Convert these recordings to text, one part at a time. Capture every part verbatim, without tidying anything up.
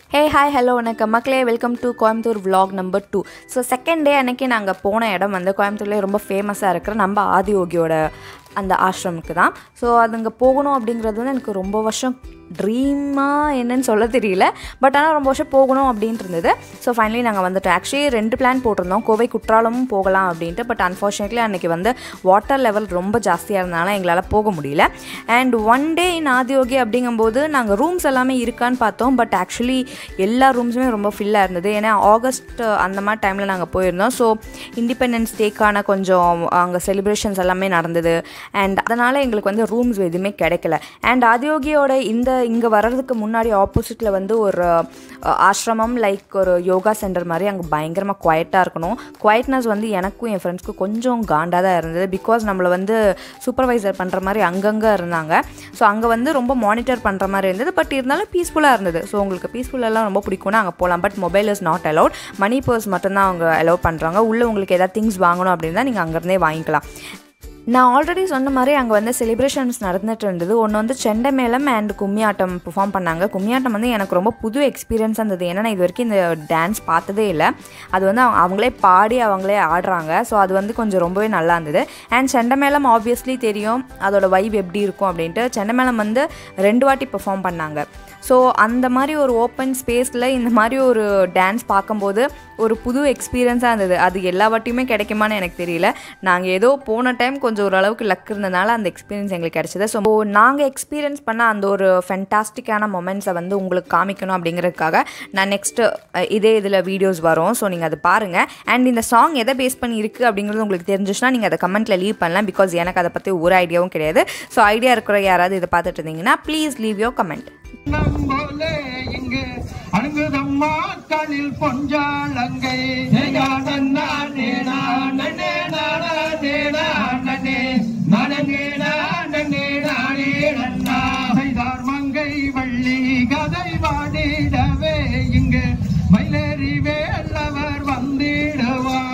Hey, hi, hello, வணக்கம் மக்களே, welcome to Coimbatore vlog number two. So second day அன்றைக்கி நாங்கள் போன இடம் வந்து கோயம்புத்தூர்லேயே ரொம்ப ஃபேமஸாக இருக்கிற நம்ம ஆதியோகியோட அந்த ஆசிரமுக்கு தான். ஸோ அது அங்கே போகணும் அப்படிங்கிறது வந்து எனக்கு ரொம்ப வருஷம் ட்ரீமாக என்னன்னு சொல்ல தெரியல, பட் ஆனால் ரொம்ப வருஷம் போகணும் அப்படின்ட்டு இருந்தது. ஸோ ஃபைனலி நாங்கள் வந்துட்டு ஆக்சுவலி ரெண்டு பிளான் போட்டிருந்தோம், கோவை குற்றாலமும் போகலாம் அப்படின்ட்டு. பட் அன்ஃபார்ச்சுனேட்லி அன்றைக்கி வந்து வாட்டர் லெவல் ரொம்ப ஜாஸ்தியாக இருந்தனால எங்களால் போக முடியல. And one day in Adiyogi அப்படிங்கும்போது நாங்கள் ரூம்ஸ் எல்லாமே இருக்கான்னு பார்த்தோம், பட் ஆக்சுவலி எல்லா ரூம்ஸுமே ரொம்ப ஃபில்லாக இருந்தது. ஏன்னா ஆகஸ்ட் அந்த மாதிரி டைமில் நாங்கள் போயிருந்தோம். ஸோ இண்டிபெண்டன்ஸ் டேக்கான கொஞ்சம் அங்கே செலிப்ரேஷன்ஸ் எல்லாமே நடந்தது. அண்ட் அதனால் எங்களுக்கு வந்து ரூம்ஸ் எதுவுமே கிடைக்கல. அண்ட் ஆதியோகியோட இந்த இங்கே வர்றதுக்கு முன்னாடி ஆப்போசிட்டில் வந்து ஒரு ஆசிரமம் லைக் ஒரு யோகா சென்டர் மாதிரி அங்கே பயங்கரமாக குவைட்டாக இருக்கணும். குவைட்னஸ் வந்து எனக்கும் என் ஃப்ரெண்ட்ஸ்க்கும் கொஞ்சம் காண்டாக தான் இருந்தது. பிகாஸ் நம்மளை வந்து சூப்பர்வைசர் பண்ணுற மாதிரி அங்கங்கே இருந்தாங்க. ஸோ அங்கே வந்து ரொம்ப மானிட்டர் பண்ணுற மாதிரி இருந்தது. பட் இருந்தாலும் பீஸ்ஃபுல்லாக இருந்தது. ஸோ உங்களுக்கு பீஸ்ஃபுல்லெல்லாம் ரொம்ப பிடிக்கும்னா அங்கே போகலாம். But mobile is not allowed. Money purse மட்டும்தான் அவங்க அலோவ் பண்ணுறாங்க. உள்ளே உங்களுக்கு எதாவது திங்ஸ் வாங்கணும் அப்படின்னா நீங்கள் அங்கேருந்தே வாங்கிக்கலாம். நான் ஆல்ரெடி சொன்ன மாதிரி அங்கே வந்து செலிப்ரேஷன்ஸ் நடந்துட்டு இருந்தது. ஒன்று வந்து செண்டை மேலம் அண்ட் கும்மி ஆட்டம் பெர்ஃபார்ம் பண்ணாங்க. கும்மி ஆட்டம் வந்து எனக்கு ரொம்ப புது எக்ஸ்பீரியன்ஸாக இருந்தது. ஏன்னா நான் இது வரைக்கும் இந்த டான்ஸ் பார்த்ததே இல்லை. அது வந்து அவங்களே பாடி அவங்களே ஆடுறாங்க. ஸோ அது வந்து கொஞ்சம் ரொம்பவே நல்லா இருந்தது. அண்ட் செண்டை மேலம் ஆப்வியஸ்லி தெரியும் அதோட வைப் எப்படி இருக்கும் அப்படின்ட்டு. செண்டை மேலம் வந்து ரெண்டு வாட்டி பெர்ஃபார்ம் பண்ணாங்க. ஸோ அந்த மாதிரி ஒரு ஓப்பன் ஸ்பேஸில் இந்த மாதிரி ஒரு டான்ஸ் பார்க்கும்போது ஒரு புது எக்ஸ்பீரியன்ஸாக இருந்தது. அது எல்லா வாட்டியுமே கிடைக்குமான்னு எனக்கு தெரியல. நாங்கள் ஏதோ போன டைம் கொஞ்சம் ஓரளவுக்கு லக் இருந்ததுனால அந்த எக்ஸ்பீரியன்ஸ் எங்களுக்கு கிடைச்சது. ஸோ நாங்கள் எக்ஸ்பீரியன்ஸ் பண்ண அந்த ஒரு ஃபென்டாஸ்டிக்கான மொமெண்ட்ஸை வந்து உங்களுக்கு காமிக்கணும் அப்படிங்கிறதுக்காக நான் நெக்ஸ்ட்டு இதே இதில் வீடியோஸ் வரும். ஸோ நீங்கள் அதை பாருங்கள். அண்ட் இந்த சாங் எதை பேஸ் பண்ணி இருக்குது அப்படிங்கிறது உங்களுக்கு தெரிஞ்சிச்சுன்னா நீங்கள் அதை கமெண்ட்டில் லீவ் பண்ணலாம். பிகாஸ் எனக்கு அதை பற்றி ஒரு ஐடியாவும் கிடையாது. ஸோ ஐடியா இருக்கிற யாராவது இதை பார்த்துட்டு இருந்தீங்கன்னா ப்ளீஸ் லீவ் யோர் கமெண்ட். நம்போலே இங்கு அணுகுதம்மா கண்ணில் பொஞ்சாலங்கை மங்கை வள்ளி கதை வாடிடவே இங்கு மயிலேறி வேலவர் வந்திடுவார்.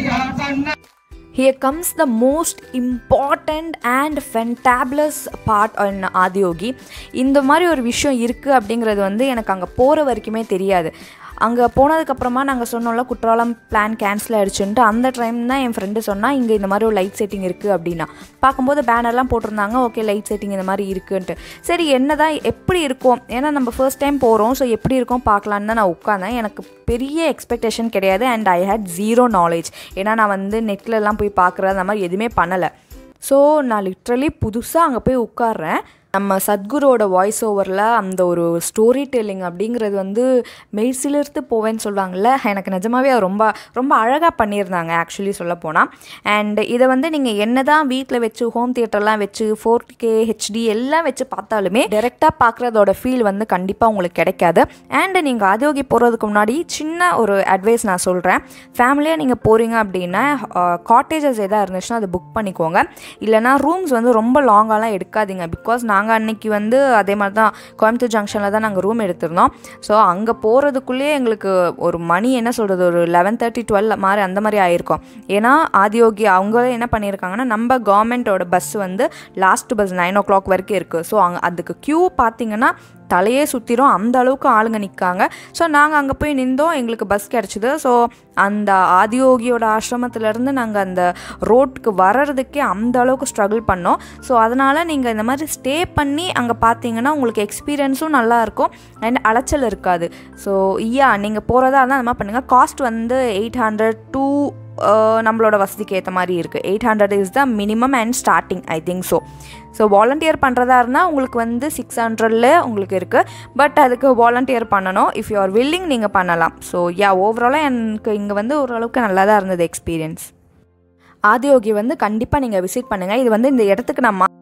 Here comes the most important and fantabulous part on Adhiyogi. இந்த மாதிரி ஒரு விஷயம் இருக்குது அப்படிங்கிறது வந்து எனக்கு அங்கே போகிற வரைக்குமே தெரியாது. அங்கே போனதுக்கப்புறமா நாங்கள் சொன்னோம்ல குற்றாலம் பிளான் கேன்சல் ஆகிடுச்சுன்ட்டு. அந்த டைம் தான் என் ஃப்ரெண்டு சொன்னால் இங்கே இந்த மாதிரி ஒரு லைட் செட்டிங் இருக்குது அப்படின்னா. பார்க்கும்போது பேனர்லாம் போட்டிருந்தாங்க, ஓகே லைட் செட்டிங் இந்த மாதிரி இருக்குன்ட்டு. சரி என்ன தான் எப்படி இருக்கும், ஏன்னா நம்ம ஃபர்ஸ்ட் டைம் போகிறோம், ஸோ எப்படி இருக்கும் பார்க்கலான்னு தான் நான் உட்காந்தேன். எனக்கு பெரிய எக்ஸ்பெக்டேஷன் கிடையாது. And I hate zero knowledge. ஏன்னா நான் வந்து நெட்லலாம் போய் பார்க்குறது அந்த மாதிரி எதுவுமே பண்ணலை. ஸோ நான் லிட்ரலி புதுசாக அங்கே போய் உட்கார்றேன். நம்ம சத்குருவோட வாய்ஸ் ஓவரில் அந்த ஒரு ஸ்டோரி டெல்லிங் அப்படிங்கிறது வந்து மெய்சிலிர்த்து போவேன்னு சொல்லுவாங்கள்ல, எனக்கு நிஜமாவே ரொம்ப ரொம்ப அழகாக பண்ணியிருந்தாங்க ஆக்சுவலி சொல்ல போனால். அண்ட் இதை வந்து நீங்கள் என்ன தான் வீட்டில் வச்சு ஹோம் தியேட்டர்லாம் வச்சு ஃபோர் கே ஹெச்டி எல்லாம் வச்சு பார்த்தாலுமே டேரெக்டாக பார்க்குறதோட ஃபீல் வந்து கண்டிப்பாக உங்களுக்கு கிடைக்காது. அண்டு நீங்கள் ஆதியோகி போகிறதுக்கு முன்னாடி சின்ன ஒரு அட்வைஸ் நான் சொல்கிறேன். ஃபேமிலியாக நீங்கள் போகிறீங்க அப்படின்னா காட்டேஜஸ் எதாவது இருந்துச்சுன்னா அதை புக் பண்ணிக்கோங்க. இல்லைனா ரூம்ஸ் வந்து ரொம்ப லாங்காலாம் எடுக்காதீங்க. பிகாஸ் நாங்கள் நாங்கள் அன்றைக்கி வந்து அதே மாதிரி தான் கோயம்புத்தூர் ஜங்ஷனில் தான் நாங்கள் ரூம் எடுத்திருந்தோம். ஸோ அங்கே போகிறதுக்குள்ளேயே எங்களுக்கு ஒரு மணி என்ன சொல்கிறது ஒரு லெவன் தேர்ட்டி டுவெல் மாதிரி அந்த மாதிரி ஆகிருக்கும். ஏன்னா ஆதியோகி அவங்களே என்ன பண்ணியிருக்காங்கன்னா நம்ம கவர்மெண்ட்டோட பஸ் வந்து last bus nine o'clock வரைக்கும் இருக்குது. ஸோ அங்கே அதுக்கு க்யூ பார்த்திங்கன்னா தலையே சுற்றிடும், அந்த அளவுக்கு ஆளுங்க நிற்காங்க. ஸோ நாங்கள் அங்கே போய் நின்றோம், எங்களுக்கு பஸ் கிடச்சிது. ஸோ அந்த ஆதியோகியோட ஆசிரமத்துலேருந்து நாங்கள் அந்த ரோட்டுக்கு வர்றதுக்கே அந்த அளவுக்கு ஸ்ட்ரகிள் பண்ணோம். ஸோ அதனால் நீங்கள் இந்த மாதிரி ஸ்டே பண்ணி அங்கே பார்த்தீங்கன்னா உங்களுக்கு எக்ஸ்பீரியன்ஸும் நல்லாயிருக்கும் அண்ட் அலைச்சல் இருக்காது. ஸோ ஐயா நீங்கள் போகிறதா இருந்தால் அந்த மாதிரி பண்ணுங்கள். காஸ்ட் வந்து எயிட் ஹண்ட்ரட் டூ நம்மளோட வசதிக்கு ஏற்ற மாதிரி இருக்குது. Eight hundred is the minimum and starting I think so. So volunteer பண்ணுறதா இருந்தால் உங்களுக்கு வந்து சிக்ஸ் ஹண்ட்ரட்ல உங்களுக்கு இருக்குது. பட் அதுக்கு வாலண்டியர் பண்ணணும். இஃப் யூ ஆர் வில்லிங் நீங்கள் பண்ணலாம். ஸோ யா ஓவராலாக எனக்கு இங்கே வந்து ஓரளவுக்கு நல்லா தான் இருந்தது எக்ஸ்பீரியன்ஸ். ஆதியோகி வந்து கண்டிப்பாக நீங்கள் விசிட் பண்ணுங்கள். இது வந்து இந்த இடத்துக்கு நான்